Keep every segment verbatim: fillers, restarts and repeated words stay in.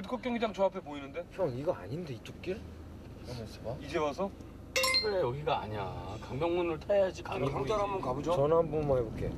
월드컵 경기장 저 앞에 보이는데? 형 이거 아닌데 이쪽 길? 한번 있어봐. 이제 와서? 그래 여기가 아니야. 강명문을 타야지 강이 보이지. 강장 한번 가보죠. 전화 한 번만 해볼게.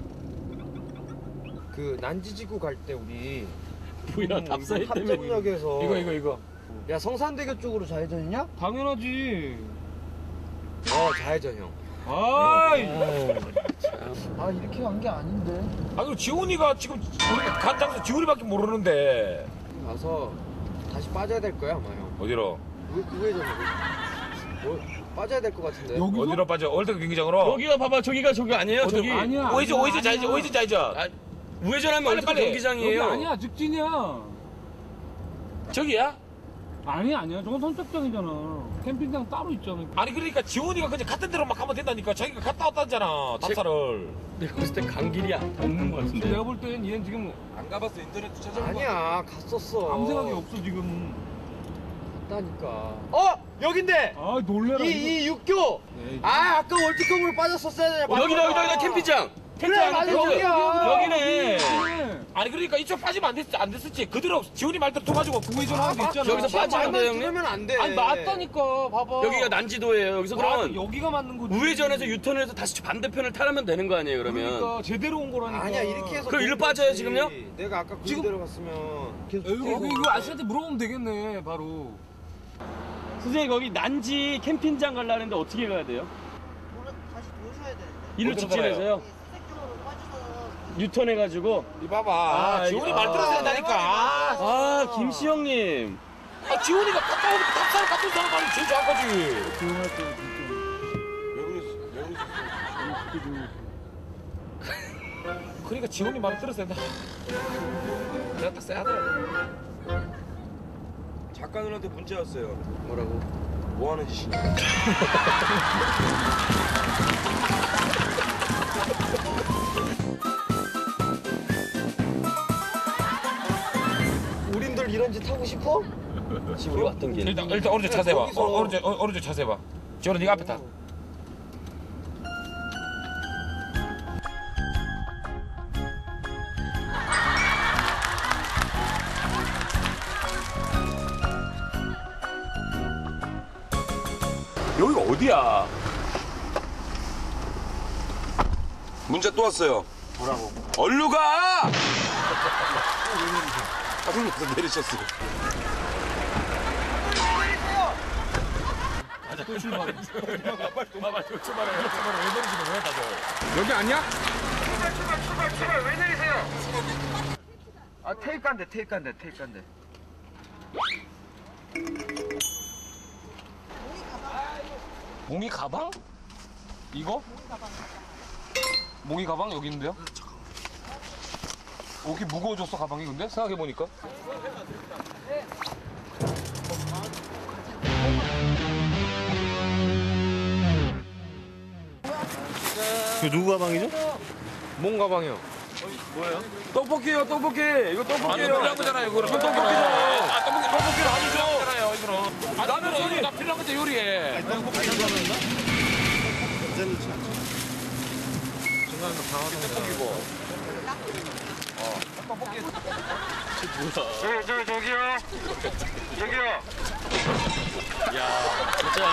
그 난지지구 갈 때 우리 뭐야 답사이 때문에. 합정역에서 이거 이거 이거. 야 성산대교 쪽으로 좌회전이냐? 당연하지. 어 좌회전 형. 아이. 아 이렇게 간 게 아닌데. 아 그럼 지훈이가 지금 우리가 간 장소 지훈이밖에 모르는데. 가서 다시 빠져야 될 거야 아마 형. 어디로? 그 우회전으로. 뭐 빠져야 될 것 같은데. 여기서? 어디로 빠져? 월드컵 경기장으로? 여기가 봐봐 저기가 저기 아니에요 어디- 저기. 아니야. 오이즈 아니야, 오이즈 좌회전 아니야. 오이즈 좌회전. 아, 우회전하면 빨리, 월드컵 빨리. 여기 경기장이에요. 아니야 직진이야. 저기야? 아니 아니야 저건 선착장이잖아. 캠핑장 따로 있잖아. 아니 그러니까 지훈이가 그냥 갔던 데로만 가면 된다니까. 자기가 갔다 왔다잖아. 제- 답사를. 내가 봤을 때 강길이 없는 것 같은데. 내가 볼 땐 얘는 지금 안 가봤어. 인터넷 찾아본 아니야 갔었어. 아무 생각이 없어 지금. 갔다니까. 어 여긴데. 아 놀래라. 이 이 육교. 에이, 아 아까 월드컵으로 빠졌었어야 되냐. 어, 여기다 여기다 여기다 캠핑장. 그래, 캠핑장 맞아, 캠핑장. 여기야. 여기네. 그래. 아니 그러니까 이쪽 빠지면 안 됐지 안 됐었지. 그대로 지훈이 말대로 통가지고 우회전하는 게 있잖아. 여기서 빠지면 돼요, 형님? 들으면 안 돼. 아니 맞다니까 봐봐. 여기가 난지도예요. 여기서 맞아, 그러면 여기가 맞는 거지. 우회전해서 유턴을 해서 다시 반대편을 타면 되는 거 아니에요 그러면. 그러니까 제대로 온 거라니까. 아니야 이렇게 해서. 그럼 일로 그런 빠져요, 거지. 지금요? 내가 아까 그 지금- 대로 갔으면. 계속 여기 계속 여기 이거 아저씨한테 물어보면 되겠네 바로. 선생님 거기 난지 캠핑장 가려는데 어떻게 가야 돼요? 다시 도셔야 되는데. 일로 어디로 직진해서요? 수색경으로 빠져서 유턴해가지고. 이 봐봐. 아, 지훈이 아. 말 들어야 된다니까. 아, 아 김씨 형님. 아, 지훈이가 갔다 오면 답사를 갔던 사람 말이 제일 좋은 거지. 조용할 때 진짜. 왜 그랬어? 왜 그랬어? 그러니까 지훈이 말 들었어야 된다. 내가 딱 써야 돼. 작가 누나한테 문자 왔어요. 뭐라고? 뭐 하는 짓이냐? 우린들 이런 짓 하고 싶어? 지금 우리 왔던 길. 일단 일단 오른쪽 차세봐. 거기서- 어, 오른쪽 어, 오른쪽 차세봐. 지훈아 네가 앞에 타. 여기가 어디야? 문자 또 왔어요. 뭐라고? 얼루 가! 하늘에서 내리셨어요. 또 출발해. 빨리 빨리 또 출발해. 출발해. 왜 내리지는 왜 다들? 여기 아니야? 아 테이프 한대 테이프 한대 테이프 한대. 몽이 가방? 이거? 몽이 가방 여기 있는데요? 어, 이렇게 무거워졌어 가방이 근데? 생각해보니까 그 누구 가방이죠? 뭔 가방이요? 떡볶이요 떡볶이 이거 아니 떡볶이요. 필요한 거잖아요. 이거 떡볶이죠. 아 떡볶이 떡볶이를 아니죠. 이거는. 아 나는 요리 나 필요한 건데 요리해. 떡볶이고. 저, 저, 저기요 저기요 야 진짜.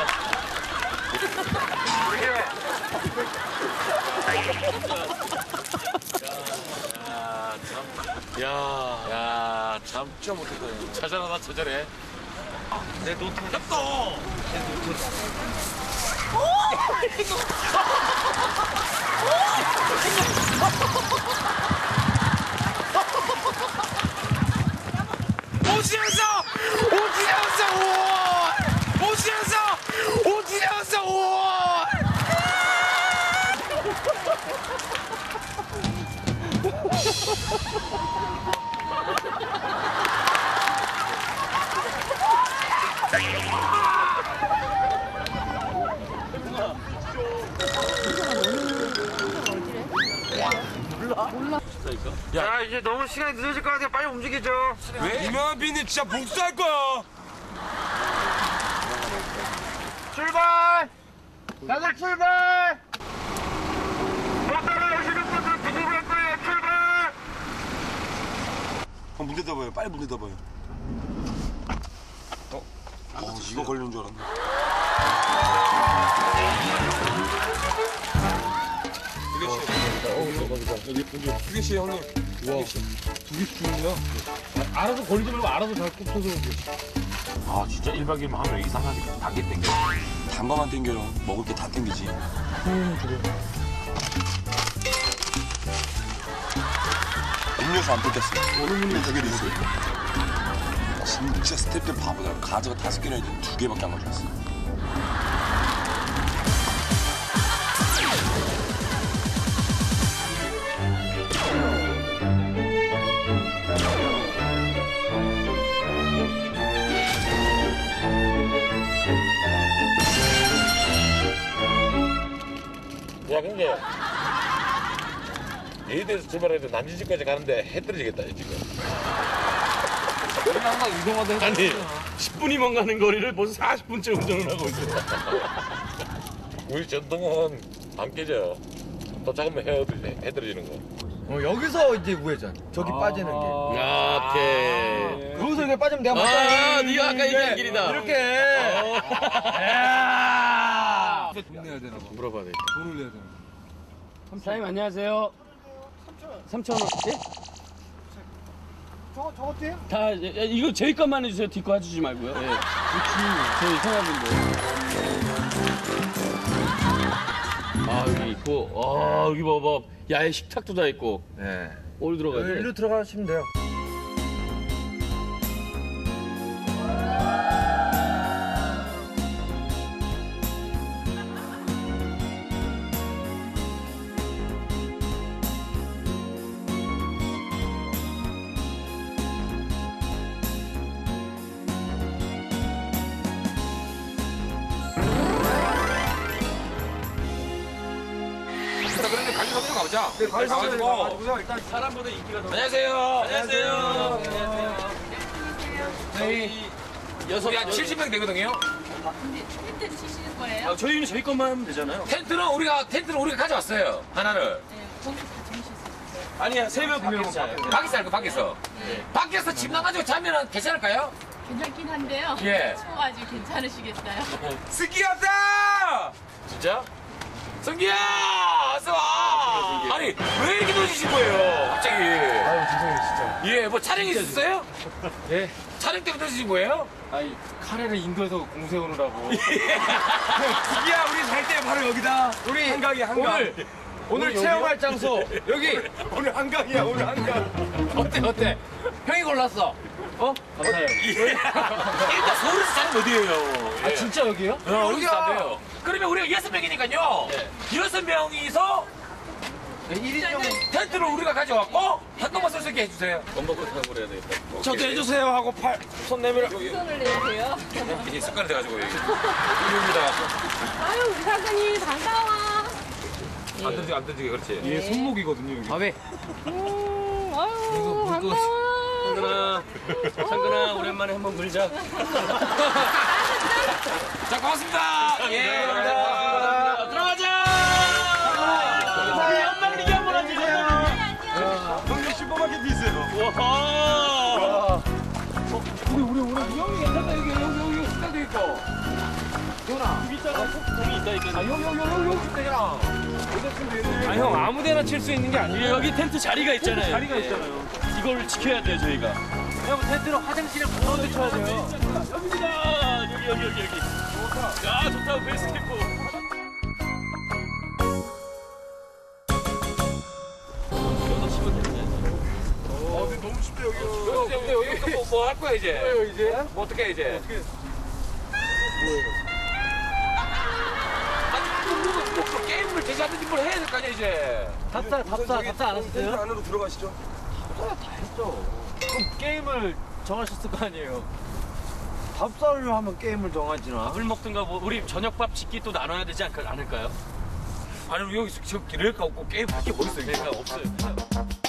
야. 야, 참, 진짜 못했다. 자잘하다, 자잘해. 내 노트. 또! 오지연서! 오지연서! 우와! 오지연서! 오지연서! 우와! 야 이제 너무 시간이 늦어질 것 같아요. 빨리 움직이죠. 왜? 유명한 빈님 진짜 복수할 거야. 출발! 다들 출발! 못 따라오시는 분들 부부할 거예요. 출발! 문 닫아봐요. 빨리 문 닫아봐요. 어, 이거 걸리는 줄 알았네. 두개 씨 형님. 와, 두 개씩 주는구나. 알아서 걸리지 말고 알아서 잘 굽혀서. 아 진짜 일 박 이 일 하면 이상하게 단계 땡겨. 단 거만 땡겨요. 먹을 게 다 땡기지. 음, 그래. 음료수 안 뺏겼어요. 얼음물이 두 개도 있어요. 진짜 스태프들 바보다. 가져가 다섯 개나 했는데 두 개밖에 안 가져왔어. 야 근데 예의대에서 출발해도 남진집까지 가는데 해 떨어지겠다 지금. 우리 항상 이동하다 아니 십 분이면 가는 거리를 벌써 사십 분째 운전을 하고 있어. 우리 전통은 안 깨져. 도착하면 해, 해 떨어지는 거. 어, 여기서 이제 우회전. 저기 빠지는 게. 아, 오케이. 여기서 이렇게 빠지면 내가 맞아. 아, 네가 아까 얘기한 길이다. 이렇게. 돈 내야 되나 봐. 물어봐야 돼. 돈을 내야 되나 봐. 사장님 안녕하세요. 삼천 원. 예? 저거 저거 돼요? 다 예, 이거 저희 것만 해주세요. 뒷거 해주지 말고요. 예. 저희 성화분들. 아 여기 있고, 아 여기 봐봐. 야외 식탁도 다 있고. 네. 어디 들어가야 돼? 일로 들어가시면 돼요. 그런데 가게 사장님 가보자. 네, 가게 사장님 가가지고. 가가지고요. 일단 사람보다 인기가 더. 안녕하세요. 안녕하세요. 저희 여섯 우리 한 칠십 명 되거든요. 근데 텐트 치시는 거예요? 아, 저희는 저희 것만 하면 되잖아요. 텐트는 우리가 텐트는 우리가 가져왔어요. 하나를. 네, 거기서 다 정식했어요. 아니야 세 명 밖에서 자요. 밖에서 할거 밖에서. 밖에서 집 나가지고 자면은 괜찮을까요? 괜찮긴 한데요. 예. 추워가지고 괜찮으시겠어요? 스키하다! 진짜? 성기야! 어서 와! 아니, 왜 이렇게 늦으신 거예요? 갑자기. 아유, 죄송해요, 진짜. 예, 뭐 촬영이 있었어요? 예. 촬영 때문에 늦으신 거예요? 아니, 카레를 인도에서 공세오느라고. 야, 우리 살 때 바로 여기다. 우리 한강이 한강. 오늘, 오늘 체험할 장소. 여기. 오늘 한강이야, 오늘 한강. 어때, 어때? 형이 골랐어. 어? 감사해요. 일단 서울에서 자는 어디예요? 아, 진짜 여기요? 어, 여기서 자대요. 그러면 우리가 여섯 명이니까요. 여섯 명이서 일 인용. 텐트를 우리가 가져왔고 한동만 쓸 수 있게 해주세요. 엄마가 타고 그래야 되겠다. 저도 해주세요 하고 팔, 손 내밀어. 손을 내세요. 이게 습관이 돼가지고 여기. 여기입니다. 아유, 우리 사장님 반가워. 안 던지게 안 던지게 그렇지. 얘 손목이거든요, 여기. 아, 왜? 음, 아유, 반가워. 상근아, 상근아 오랜만에 한번 물자. 자 고맙습니다. 예. 감사합니다. 들어가자. 우리 연말 리기 한번 하자. 형님 슈퍼마켓 있어요. 와. 우리, 우리, 우리, 여기 괜찮다, 여기, 여기, 여기 식당도 있고. 여기 있잖아. 속통이 있다니까. 아, 여기, 여기, 여기, 여기 식당이랑. 아, 형 아무 데나 칠 수 있는 게 아니에요. 여기 텐트 자리가 있잖아요. 자리가 있잖아요. 이걸 지켜야 돼요 저희가. 형 텐트는 화장실에 가운데 쳐야 돼요. 여기다. 여기 여기 여기 여기. 야 좋다 베이스 캠프. 여기다 치면 되네. 어, 근데 너무 춥다, 여기. 근데 여기 뭐할 거야 이제? 이제? 뭐 어떻게 해 이제? 어떻게? 아니 뭐, 뭐, 뭐 게임을 제시하든지 뭘 해야 될 거 아니야 이제? 답사, 답사, 답사 안 텐트 하셨어요? 안으로 들어가시죠. 그럼 게임을 정하셨을 거 아니에요? 답사를 하면 게임을 정하지나. 밥을 먹든가 뭐 우리 저녁밥 짓기 또 나눠야 되지 않, 않을까요? 아니 여기서 저 기를 거 없고 게임 할게 뭐 있어? 그러니까 없어요.